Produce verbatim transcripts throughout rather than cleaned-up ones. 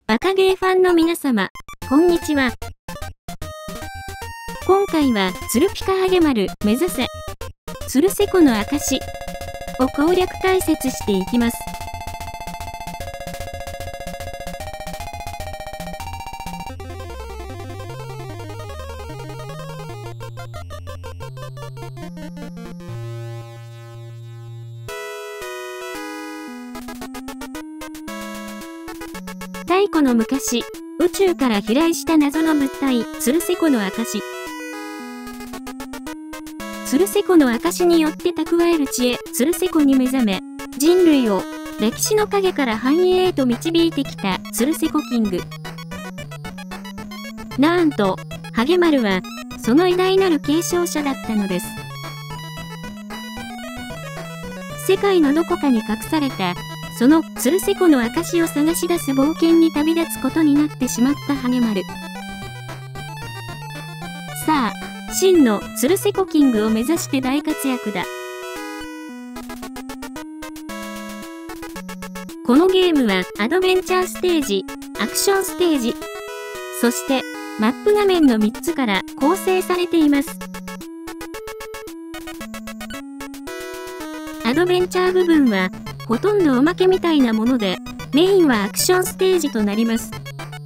バカゲーファンの皆様、こんにちは。今回は、ツルピカハゲマル目指せ、ツルセコの証を攻略解説していきます。太古の昔、宇宙から飛来した謎の物体、ツルセコの証。ツルセコの証によって蓄える知恵、ツルセコに目覚め、人類を歴史の影から繁栄へと導いてきたツルセコキング。なんと、ハゲマルは、その偉大なる継承者だったのです。世界のどこかに隠された、そのツルセコの証を探し出す冒険に旅立つことになってしまったハゲマル。さあ、真のツルセコキングを目指して大活躍だ。このゲームはアドベンチャーステージ、アクションステージ、そしてマップ画面のみっつから構成されています。アドベンチャー部分はほとんどおまけみたいなもので、メインはアクションステージとなります。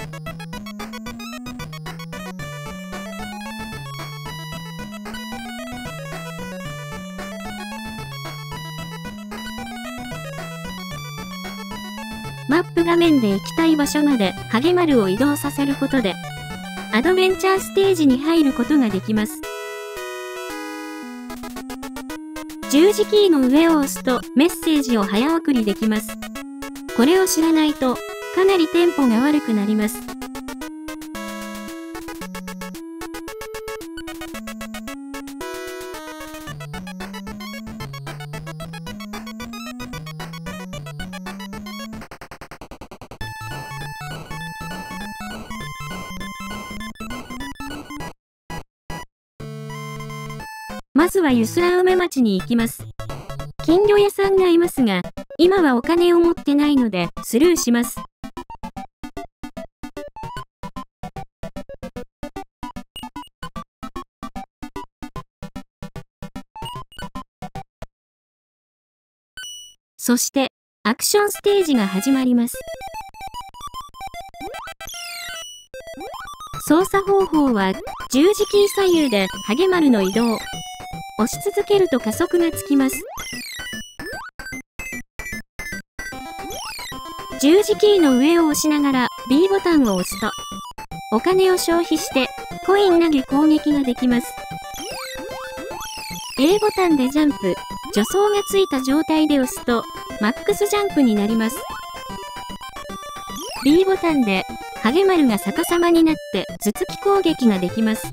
マップ画面で行きたい場所までハゲマルを移動させることで、アドベンチャーステージに入ることができます。十字キーの上を押すとメッセージを早送りできます。これを知らないとかなりテンポが悪くなります。まずはユスラ梅町に行きます。金魚屋さんがいますが、今はお金を持ってないのでスルーします。そして、アクションステージが始まります。操作方法は、十字キー左右でハゲマルの移動。押し続けると加速がつきます。十字キーの上を押しながら ビー ボタンを押すと、お金を消費してコイン投げ攻撃ができます。A ボタンでジャンプ、助走がついた状態で押すと、マックスジャンプになります。B ボタンで、ハゲマルが逆さまになって頭突き攻撃ができます。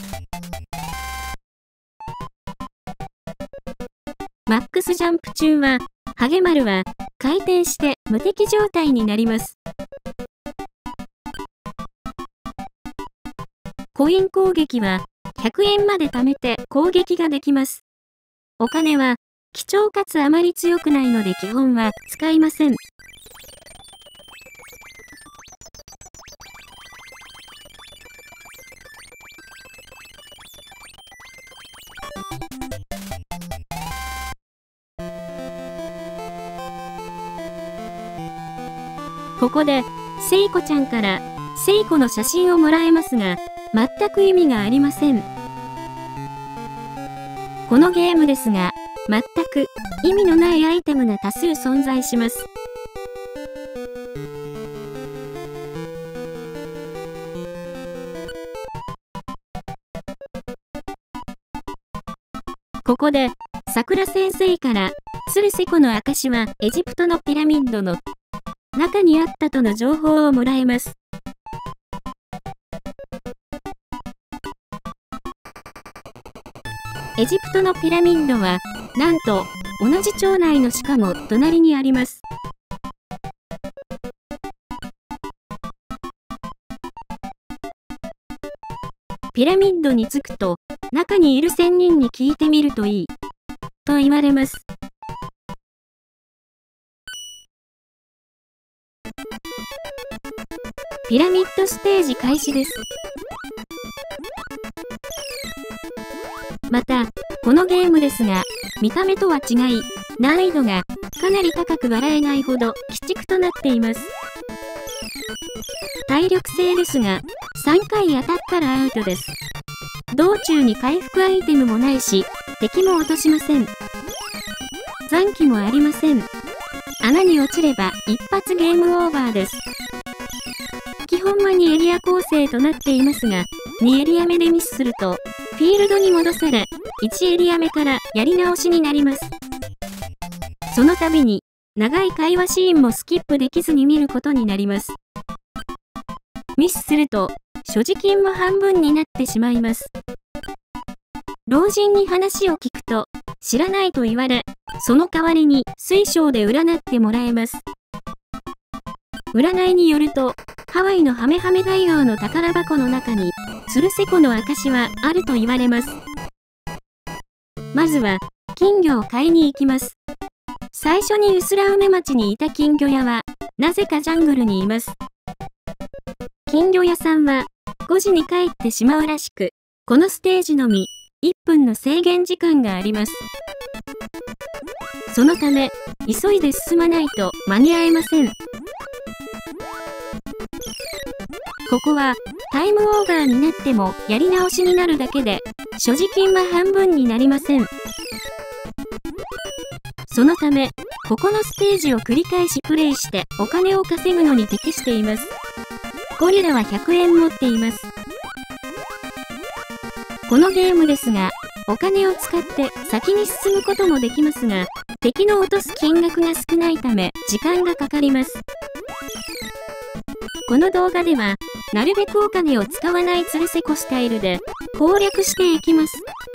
マックスジャンプ中は、ハゲマルは回転して無敵状態になります。コイン攻撃はひゃくえんまで貯めて攻撃ができます。お金は貴重かつあまり強くないので基本は使いません。ここで、セイコちゃんから、セイコの写真をもらえますが、全く意味がありません。このゲームですが、全く意味のないアイテムが多数存在します。ここで、桜先生から、ツルセコの証はエジプトのピラミッドの中にあったとの情報をもらえます。エジプトのピラミッドは、なんと、同じ町内のしかも隣にあります。ピラミッドに着くと、中にいる仙人に聞いてみるといい、と言われます。 ピラミッドステージ開始です。また、このゲームですが、見た目とは違い、難易度がかなり高く笑えないほど鬼畜となっています。体力制ですが、さんかい当たったらアウトです。道中に回復アイテムもないし、敵も落としません。残機もありません。穴に落ちれば一発ゲームオーバーです。基本はにエリア構成となっていますが、にエリア目でミスすると、フィールドに戻され、いちエリア目からやり直しになります。その度に、長い会話シーンもスキップできずに見ることになります。ミスすると、所持金も半分になってしまいます。老人に話を聞くと、知らないと言われ、その代わりに水晶で占ってもらえます。占いによると、ハワイのハメハメ大王の宝箱の中に、ツルセコの証はあると言われます。まずは、金魚を買いに行きます。最初に薄ら梅町にいた金魚屋は、なぜかジャングルにいます。金魚屋さんは、ごじに帰ってしまうらしく、このステージのみ、いっぷんの制限時間があります。そのため、急いで進まないと間に合えません。ここは、タイムオーバーになってもやり直しになるだけで、所持金は半分になりません。そのため、ここのステージを繰り返しプレイしてお金を稼ぐのに適しています。ゴリラはひゃくえん持っています。このゲームですが、お金を使って先に進むこともできますが、敵の落とす金額が少ないため時間がかかります。この動画では、なるべくお金を使わないツルセコスタイルで攻略していきます。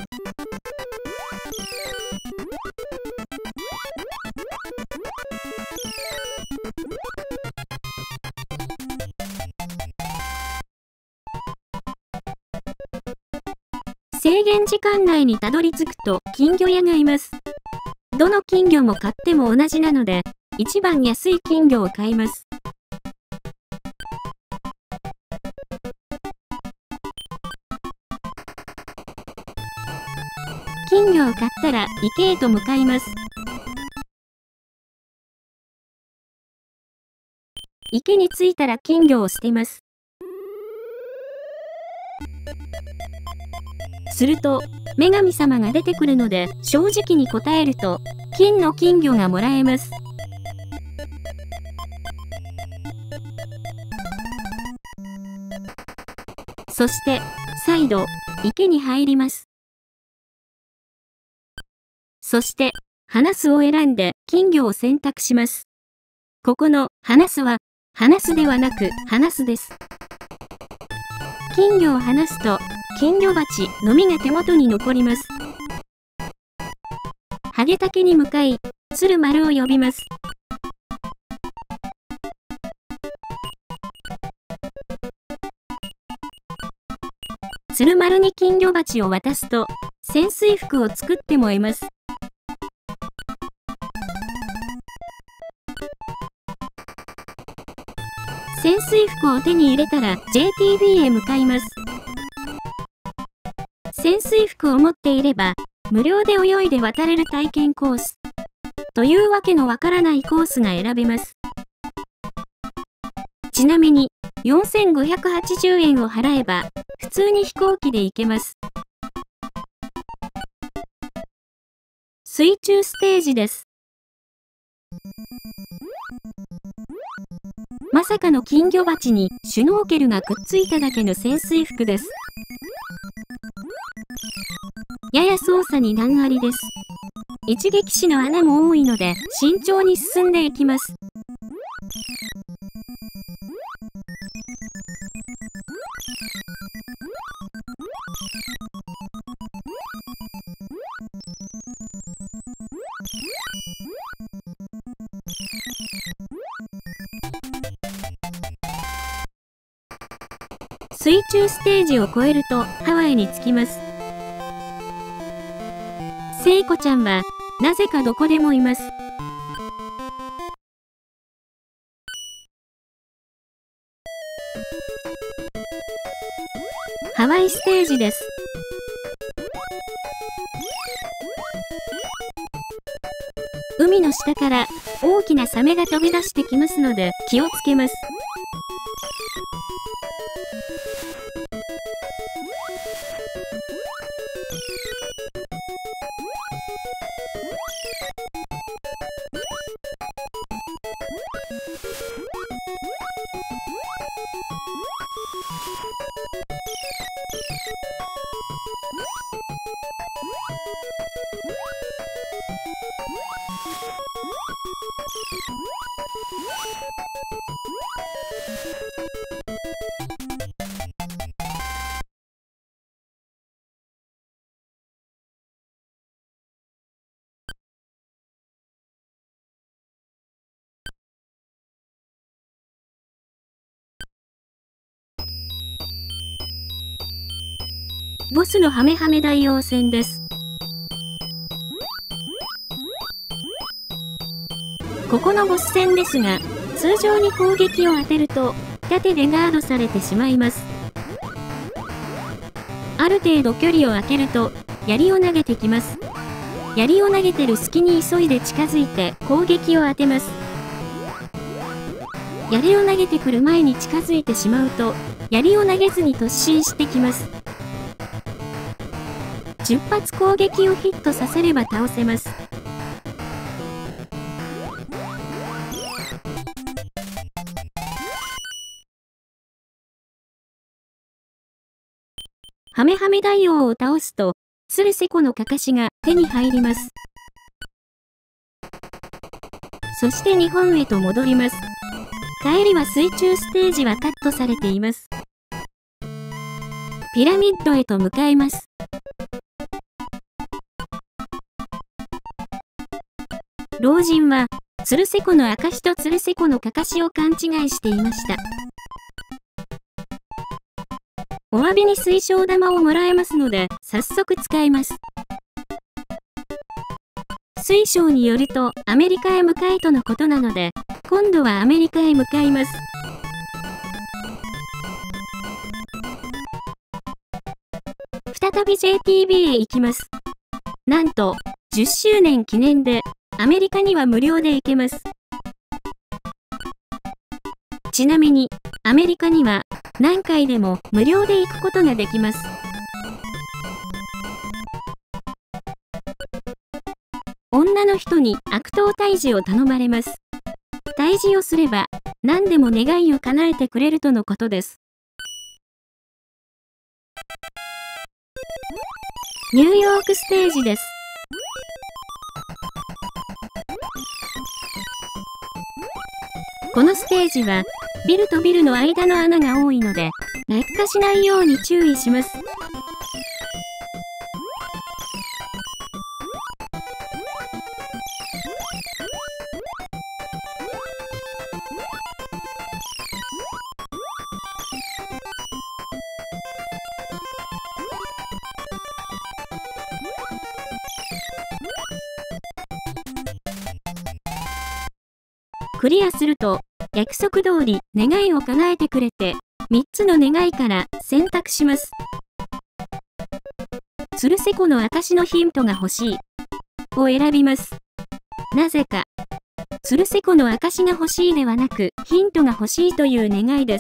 制限時間内にたどり着くと金魚屋がいます。どの金魚も買っても同じなので、一番安い金魚を買います。金魚を買ったら池へと向かいます。池に着いたら金魚を捨てます。すると、女神様が出てくるので、正直に答えると、金の金魚がもらえます。そして、再度、池に入ります。そして、話すを選んで金魚を選択します。ここの話すは、話すではなく話すです。金魚を離すと、金魚鉢のみが手元に残ります。ハゲタケに向かい、鶴丸を呼びます。鶴丸に金魚鉢を渡すと、潜水服を作っても得ます。潜水服を手に入れたら ジェーティービー へ向かいます。潜水服を持っていれば、無料で泳いで渡れる体験コース。というわけのわからないコースが選べます。ちなみに、よんせんごひゃくはちじゅうえんを払えば、普通に飛行機で行けます。水中ステージです。まさかの金魚鉢にシュノーケルがくっついただけの潜水服です。やや操作に難ありです。一撃死の穴も多いので慎重に進んでいきます。水中ステージを越えるとハワイに着きます。聖子ちゃんはなぜかどこでもいます。 ジです。海の下から大きなサメが飛び出してきますので気をつけます。ボスのハメハメ大王戦です。ここのボス戦ですが、通常に攻撃を当てると、盾でガードされてしまいます。ある程度距離を空けると、槍を投げてきます。槍を投げてる隙に急いで近づいて攻撃を当てます。槍を投げてくる前に近づいてしまうと、槍を投げずに突進してきます。じゅっ発攻撃をヒットさせれば倒せます。ハメハメ大王を倒すと、スルセコのカカシが手に入ります。そして日本へと戻ります。帰りは水中ステージはカットされています。ピラミッドへと向かいます。老人は、ツルセコの証とツルセコのカカシを勘違いしていました。お詫びに水晶玉をもらえますので、早速使います。水晶によると、アメリカへ向かいとのことなので、今度はアメリカへ向かいます。再び ジェイティービー へ行きます。なんと、じゅっしゅうねん記念で、アメリカには無料で行けます。ちなみに、アメリカには何回でも無料で行くことができます。女の人に悪党退治を頼まれます。退治をすれば何でも願いを叶えてくれるとのことです。ニューヨークステージです。このステージは、ビルとビルの間の穴が多いので、落下しないように注意します。クリアすると、約束通り願いを叶えてくれて、みっつの願いから選択します。ツルセコの証のヒントが欲しいを選びます。なぜか、ツルセコの証が欲しいではなく、ヒントが欲しいという願いです。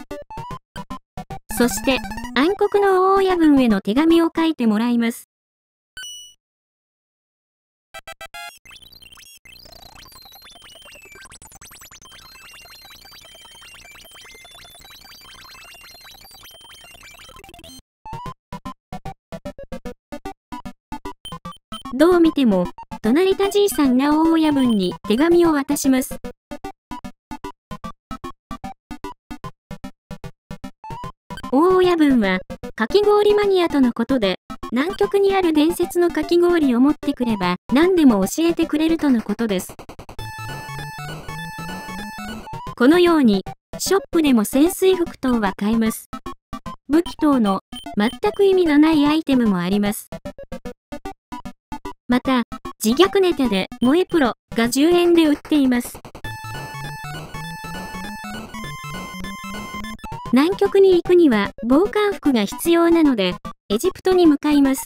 そして、暗黒の大親分への手紙を書いてもらいます。どう見ても、隣田じいさんが大親分に手紙を渡します。大親分は、かき氷マニアとのことで、南極にある伝説のかき氷を持ってくれば、何でも教えてくれるとのことです。このように、ショップでも潜水服等は買えます。武器等の全く意味のないアイテムもあります。また、自虐ネタで萌えプロがじゅうえんで売っています。 南極に行くには防寒服が必要なので、エジプトに向かいます。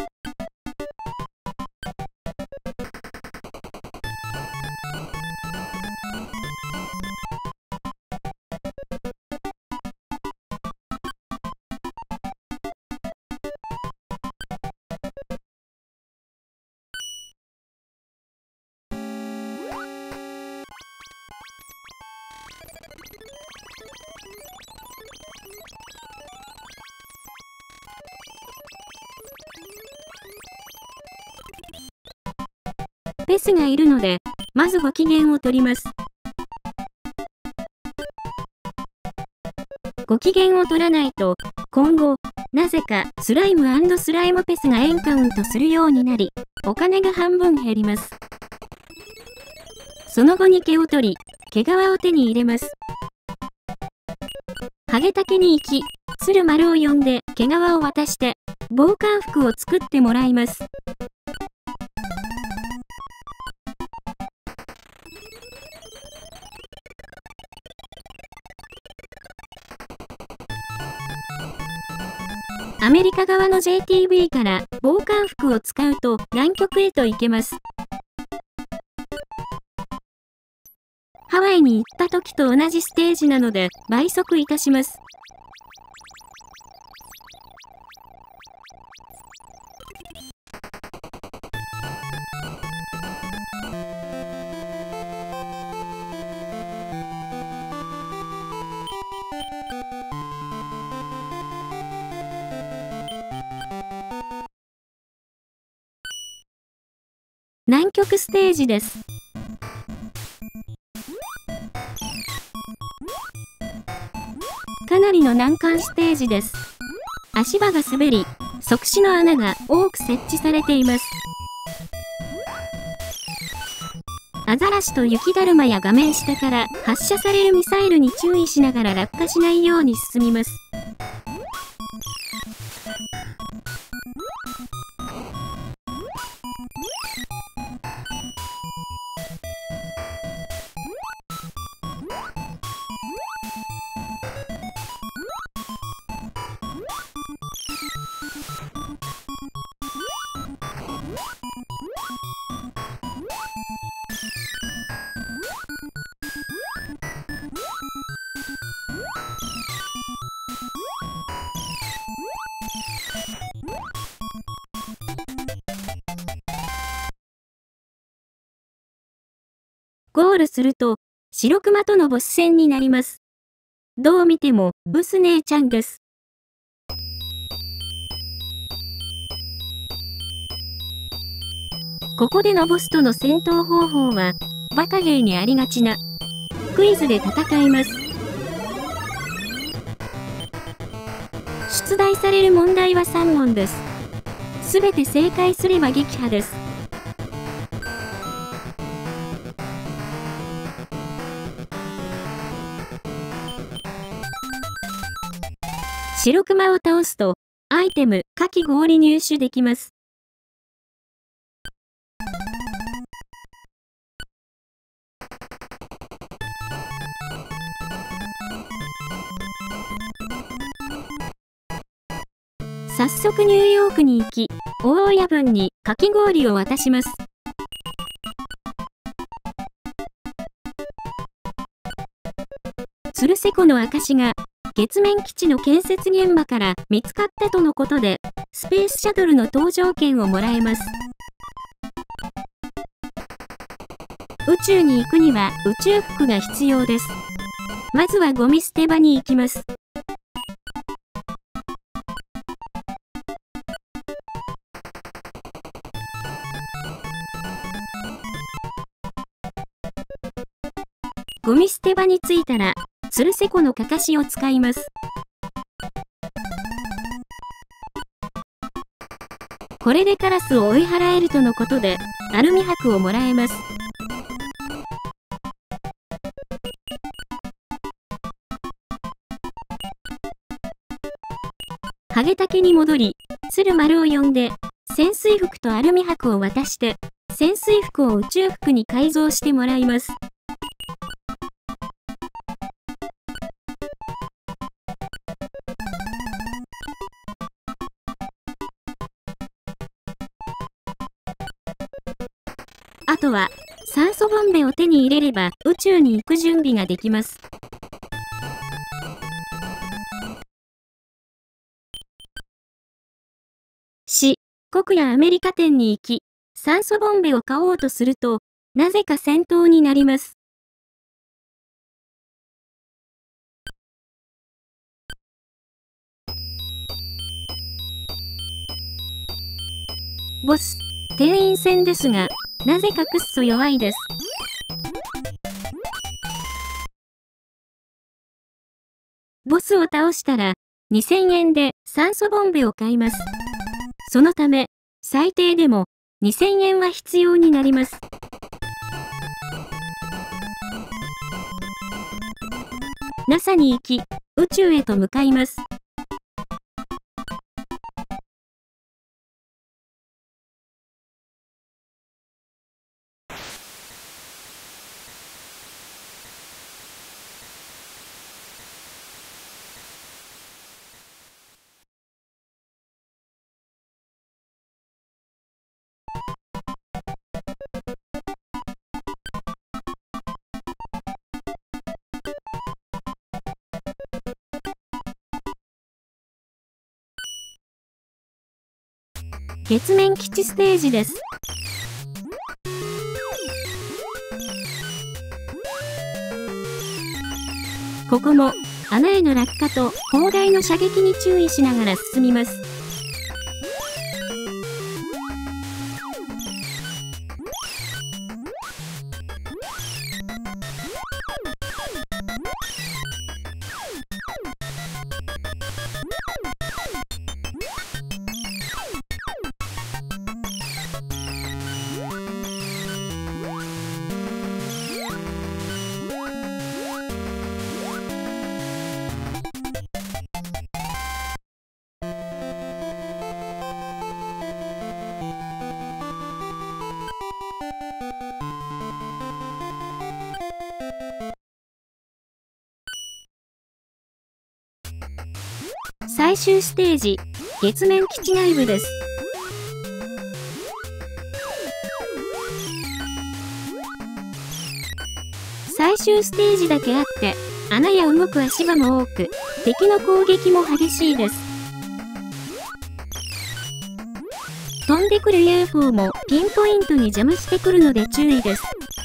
ペスがいるので、まずご機嫌を取ります。ご機嫌を取らないと、今後、なぜかスライム&スライムペスがエンカウントするようになり、お金が半分減ります。その後に毛を取り、毛皮を手に入れます。ハゲタケに行き、鶴丸を呼んで毛皮を渡して、防寒服を作ってもらいます。アメリカ側の ジェイティービー から防寒服を使うと南極へと行けます。ハワイに行った時と同じステージなので倍速いたします。南極ステージです。かなりの難関ステージです。足場が滑り、側視の穴が多く設置されています。アザラシと雪だるまや画面下から発射されるミサイルに注意しながら落下しないように進みます。ゴールすると、白熊とのボス戦になります。どう見ても、ブス姉ちゃんです。ここでのボスとの戦闘方法は、バカゲーにありがちな、クイズで戦います。出題される問題はさん問です。すべて正解すれば撃破です。白熊を倒すと、アイテム、火器氷入手できます。早速ニューヨークに行き、大親分にかき氷を渡します。鶴瀬湖の証が、月面基地の建設現場から見つかったとのことで、スペースシャトルの搭乗券をもらえます。宇宙に行くには宇宙服が必要です。まずはゴミ捨て場に行きます。ゴミ捨て場に着いたら、鶴瀬湖のかかしを使います。これでカラスを追い払えるとのことで、アルミ箔をもらえます。ハゲタケに戻り、鶴丸を呼んで、潜水服とアルミ箔を渡して、潜水服を宇宙服に改造してもらいます。 あとは、酸素ボンベを手に入れれば宇宙に行く準備ができます。し、国やアメリカ店に行き、酸素ボンベを買おうとすると、なぜか戦闘になります。ボス、店員戦ですが、なぜかくっそ弱いです。ボスを倒したら、にせんえんで酸素ボンベを買います。そのため、最低でもにせんえんは必要になります。ナサ に行き、宇宙へと向かいます。月面基地ステージです。ここも穴への落下と砲台の射撃に注意しながら進みます。最終ステージ、月面基地内部です。最終ステージだけあって、穴や動く足場も多く、敵の攻撃も激しいです。飛んでくる ユーフォー もピンポイントに邪魔してくるので注意です。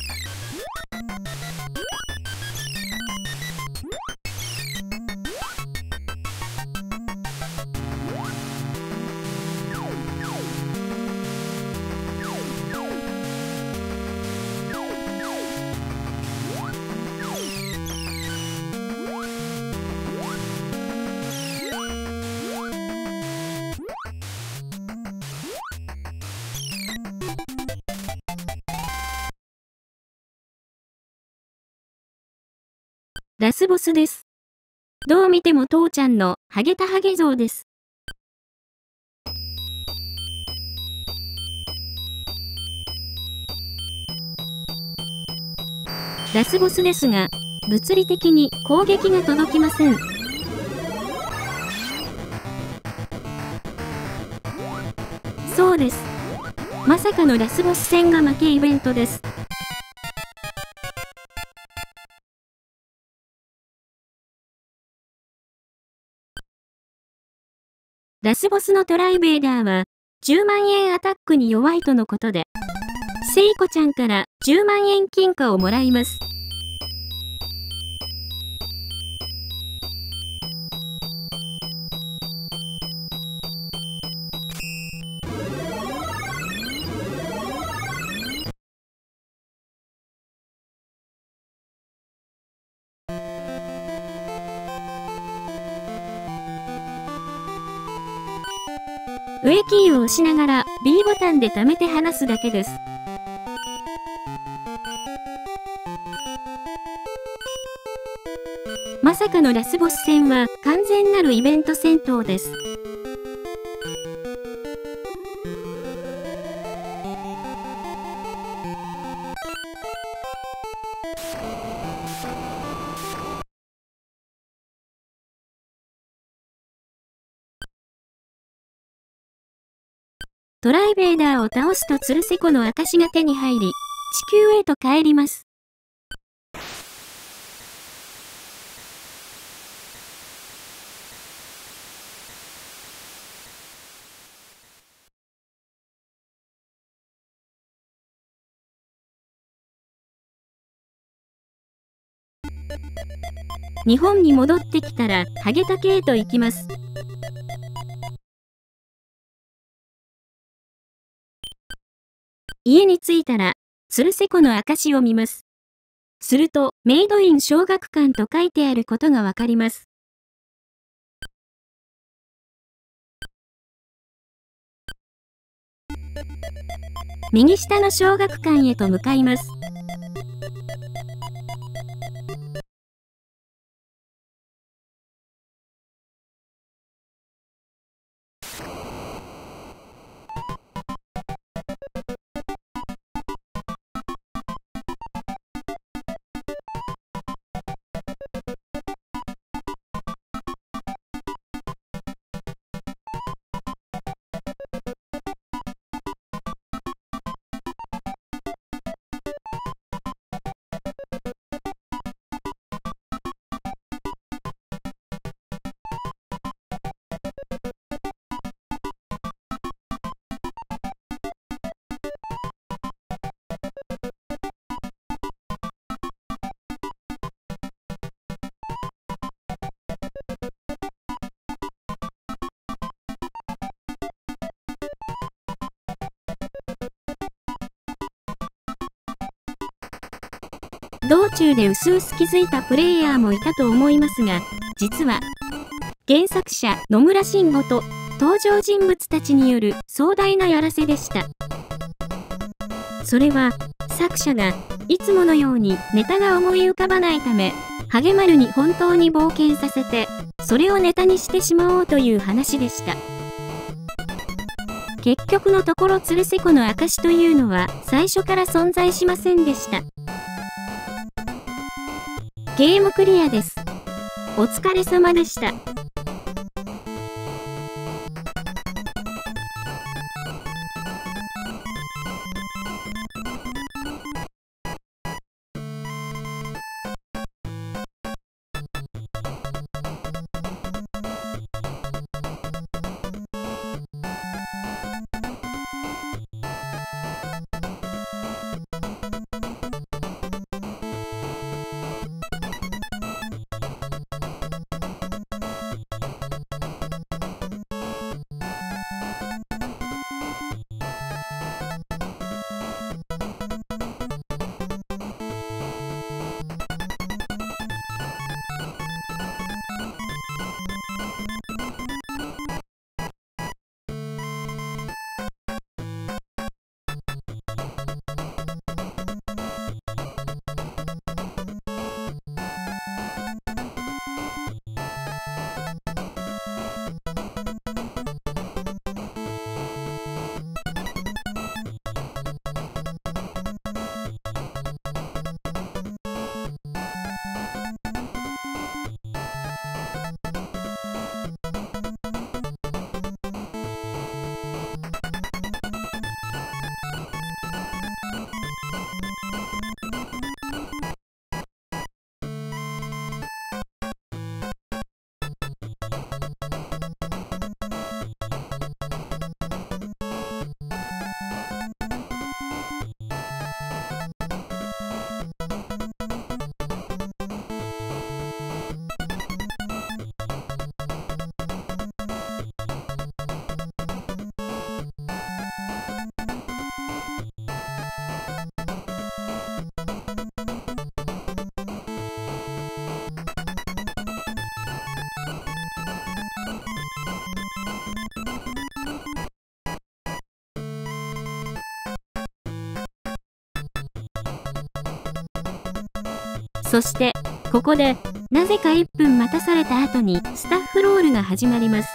ラスボスです。どう見ても父ちゃんのハゲタハゲ像です。ラスボスですが、物理的に攻撃が届きません。そうです。まさかのラスボス戦が負けイベントです。ラスボスのトライベイダーはじゅうまんえんアタックに弱いとのことで、セイコちゃんからじゅうまんえん金貨をもらいます。上キーを押しながら ビー ボタンで貯めて離すだけです。まさかのラスボス戦は完全なるイベント戦闘です。トライベイダーを倒すとツルセコの証が手に入り、 球へと帰ります。日本に戻ってきたら、ハゲタケへと行きます。家に着いたら、鶴瀬湖の証を見ます。すると、メイドイン小学館と書いてあることがわかります。右下の小学館へと向かいます。道中でうすうす気づいたプレイヤーもいたと思いますが、実は、原作者野村慎吾と登場人物たちによる壮大なやらせでした。それは、作者がいつものようにネタが思い浮かばないため、ハゲマルに本当に冒険させて、それをネタにしてしまおうという話でした。結局のところ鶴瀬湖の証というのは最初から存在しませんでした。ゲームクリアです。お疲れ様でした。そして、ここで、なぜかいっぷん待たされた後にスタッフロールが始まります。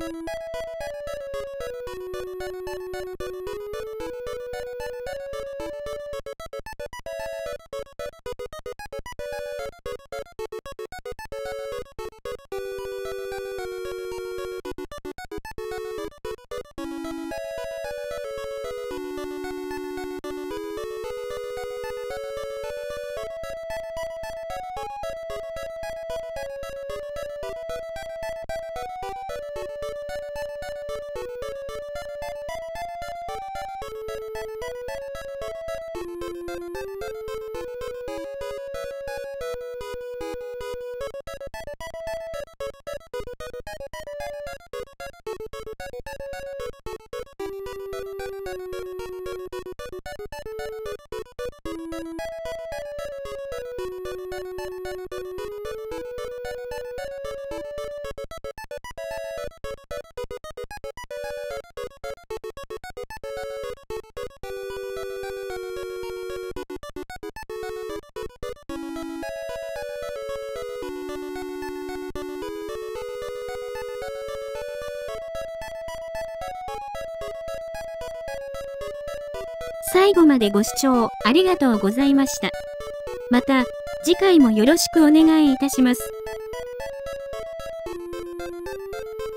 最後までご視聴ありがとうございました。また次回もよろしくお願いいたします。